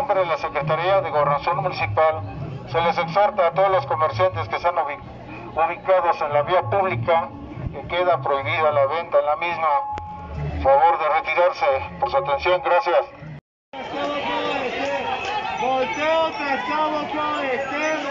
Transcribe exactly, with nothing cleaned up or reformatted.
nombre de la Secretaría de Gobernación Municipal, se les exhorta a todos los comerciantes que están ubicados en la vía pública que queda prohibida la venta en la misma. Favor de retirarse. Por su atención, gracias. Volteo tras cabo con